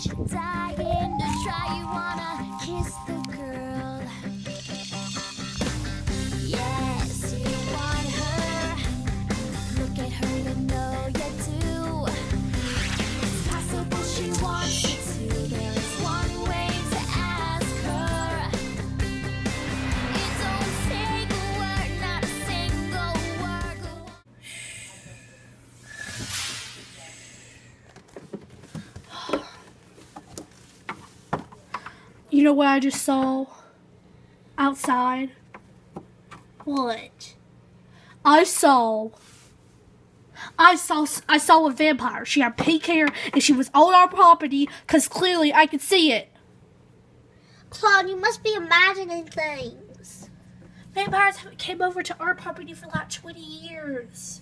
You're dying to try, you wanna kiss the girl. Yes, you want her. Look at her, you know you do. It's possible she wants you to. There is one way to ask her. It don't take a word, not a single word. You know what I just saw outside? What? I saw a vampire. She had pink hair and she was on our property because clearly I could see it. Claude, you must be imagining things. Vampires haven't came over to our property for like 20 years.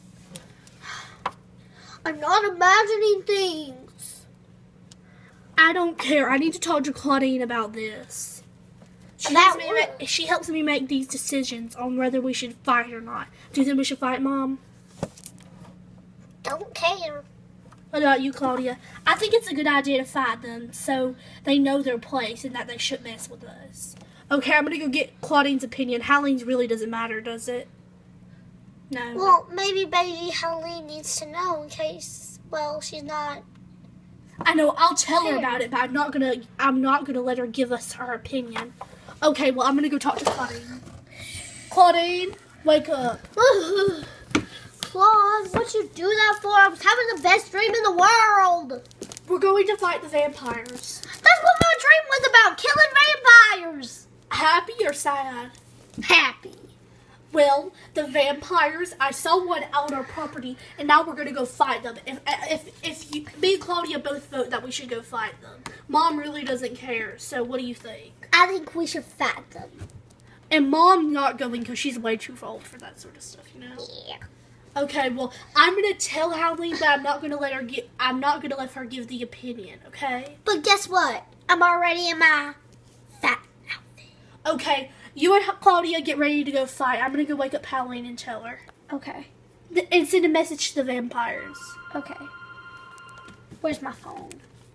I'm not imagining things. I don't care. I need to talk to Claudine about this. She helps me make these decisions on whether we should fight or not. Do you think we should fight, Mom? Don't care. What about you, Claudia? I think it's a good idea to fight them so they know their place and that they shouldn't mess with us. Okay, I'm going to go get Claudine's opinion. Halleen's really doesn't matter, does it? No. Well, maybe baby Helene needs to know in case, well, she's not. I know, I'll tell her about it, but I'm not gonna let her give us her opinion. Okay, well, I'm gonna go talk to Claudine. Claudine, wake up. Claude, what'd you do that for? I was having the best dream in the world. We're going to fight the vampires. That's what my dream was about, killing vampires. Happy or sad? Happy. Well, the vampires, I saw one out on our property, and now we're going to go fight them. If me and Claudia both vote that we should go fight them. Mom really doesn't care, so what do you think? I think we should fight them. And Mom's not going because she's way too old for that sort of stuff, you know? Yeah. Okay, well, I'm going to tell Hallie, but I'm not going to let her give the opinion, okay? But guess what? I'm already in my fat outfit. Okay. You and Claudia get ready to go fight. I'm going to go wake up Halloween and tell her. Okay. And send a message to the vampires. Okay. Where's my phone?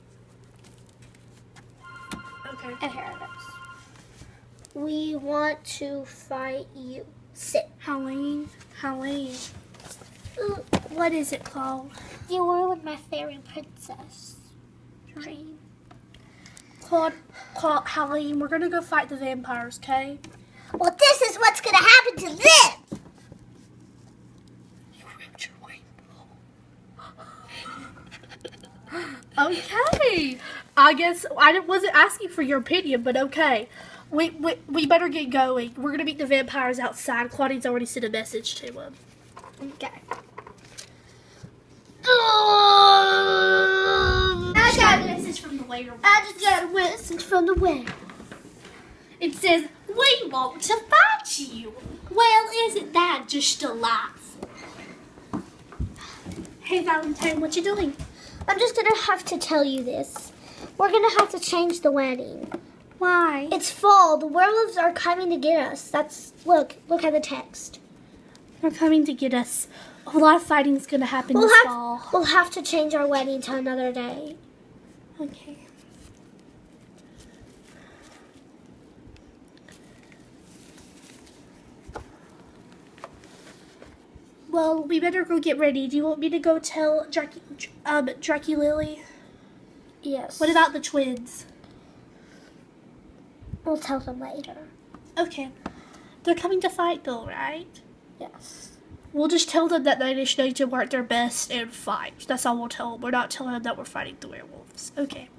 Okay. And here it is. We want to fight you. Sit. Halloween. What is it called? You were with my fairy princess. Dream. Halloween, we're going to go fight the vampires, okay? Well, this is what's going to happen to them. You ripped your rainbow. Okay. I guess I wasn't asking for your opinion, but okay. We better get going. We're going to meet the vampires outside. Claudine's already sent a message to them. Okay. I got a message from the waiter. I just got a message from the waiter. It says, "We want to fight you." Well, isn't that just delightful? Hey, Valentine, what you doing? I'm just going to have to tell you this. We're going to have to change the wedding. Why? It's fall. The werewolves are coming to get us. Look at the text. They're coming to get us. A lot of fighting's going to happen this fall. We'll have to change our wedding to another day. Okay. Well, we better go get ready. Do you want me to go tell Dracky Lily? Yes. What about the twins? We'll tell them later. Okay. They're coming to fight though, right? Yes. We'll just tell them that they just need to work their best and fight. That's all we'll tell them. We're not telling them that we're fighting the werewolves. Okay.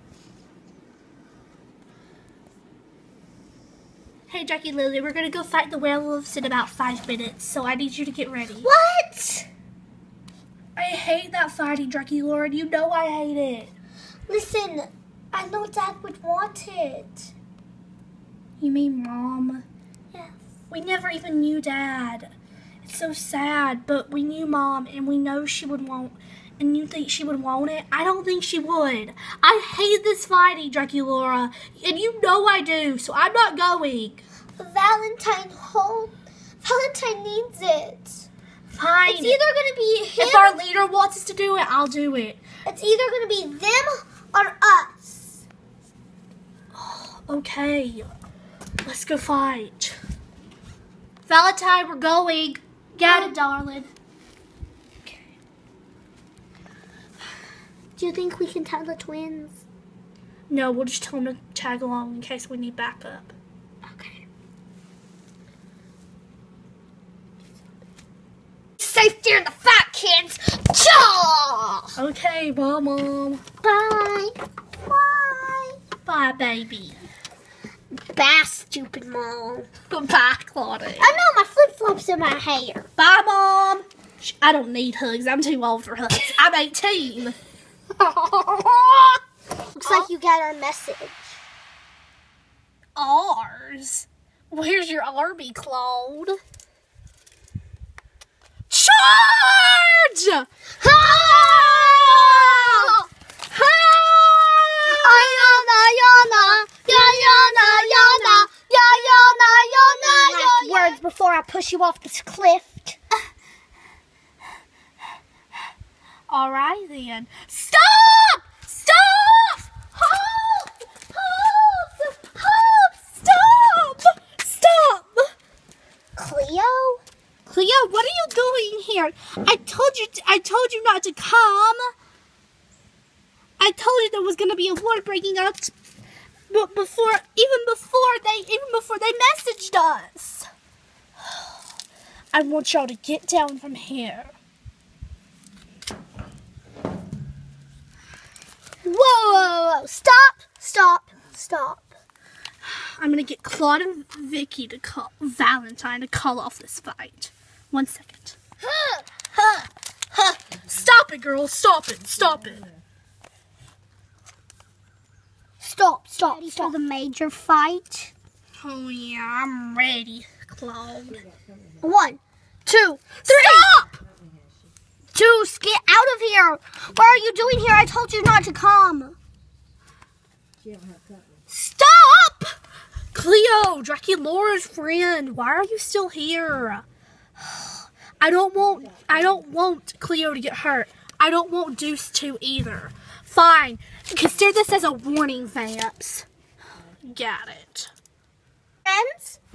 Hey, Jackie Lily, we're going to go fight the werewolves in about 5 minutes, so I need you to get ready. What? I hate that fighting, Jackie Lauren. You know I hate it. Listen, I know Dad would want it. You mean Mom? Yes. We never even knew Dad. It's so sad, but we knew Mom, and we know she would want. And you think she would want it? I don't think she would. I hate this fighting, Draculaura, and you know I do, so I'm not going. Valentine needs it. Fine. It's either going to be him. If our leader wants us to do it, I'll do it. It's either going to be them or us. Okay, let's go fight. Valentine, we're going. Got it, darling. Okay. Do you think we can tell the twins? No, we'll just tell them to tag along in case we need backup. Okay. Safety in the fight, kids! Chaw! Okay, bye, Mom. Bye. Bye. Bye, baby. Bye, stupid mom. Bye, Claudia. I know my flip-flops in my hair. Bye, Mom. I don't need hugs. I'm too old for hugs. I'm 18. Looks like you got our message. Ours? Where's your army, Claude? Charge! Ah! Last words before I push you off this cliff. All right, then. Stop! Stop! Halt! Halt! Halt! Stop! Stop! Cleo? Cleo, what are you doing here? I told you not to come. I told you there was going to be a war breaking out even before they messaged us. I want y'all to get down from here. Whoa! Stop! I'm gonna get Claude and Vicky to call Valentine to call off this fight. 1 second. Stop it, girl! Stop it! Stop it! Stop. For the major fight. Oh yeah, I'm ready, Claude. 1, 2, 3. Stop! Juice, get out of here! What are you doing here? I told you not to come. Stop! Cleo, Draculaura's friend. Why are you still here? I don't want Cleo to get hurt. I don't want Deuce to either. Fine. Consider this as a warning, Vamps. Got it. Friends?